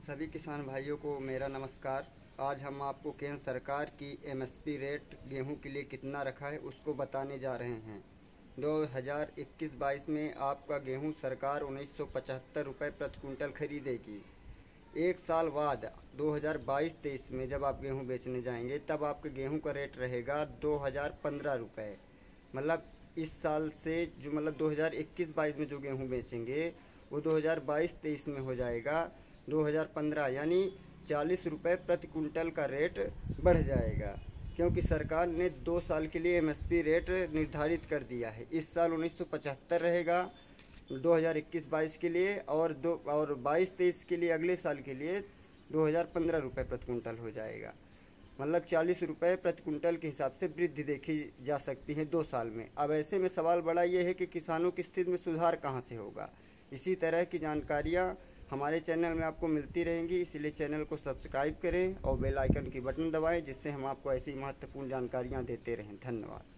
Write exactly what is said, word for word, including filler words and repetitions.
सभी किसान भाइयों को मेरा नमस्कार। आज हम आपको केंद्र सरकार की एमएसपी रेट गेहूं के लिए कितना रखा है उसको बताने जा रहे हैं। दो हज़ार इक्कीस बाईस में आपका गेहूं सरकार उन्नीस सौ पचहत्तर रुपये प्रति कुंटल खरीदेगी। एक साल बाद दो हज़ार बाईस तेईस में जब आप गेहूं बेचने जाएंगे तब आपके गेहूं का रेट रहेगा दो हज़ार पंद्रह रुपये। मतलब इस साल से जो मतलब दो हज़ार इक्कीस बाईस में जो गेहूं बेचेंगे वो दो हज़ार बाईस तेईस में हो जाएगा दो हज़ार पंद्रह, यानी चालीस रुपये प्रति कुंटल का रेट बढ़ जाएगा, क्योंकि सरकार ने दो साल के लिए एमएसपी रेट निर्धारित कर दिया है। इस साल उन्नीस सौ पचहत्तर रहेगा दो हज़ार इक्कीस बाईस के लिए, और दो और बाईस तेईस के लिए अगले साल के लिए दो हज़ार पंद्रह रुपये प्रति कुंटल हो जाएगा। मतलब चालीस रुपये प्रति कुंटल के हिसाब से वृद्धि देखी जा सकती है दो साल में। अब ऐसे में सवाल बड़ा ये है कि किसानों की स्थिति में सुधार कहाँ से होगा। इसी तरह की जानकारियाँ हमारे चैनल में आपको मिलती रहेंगी, इसलिए चैनल को सब्सक्राइब करें और बेल आइकन की बटन दबाएं, जिससे हम आपको ऐसी महत्वपूर्ण जानकारियाँ देते रहें। धन्यवाद।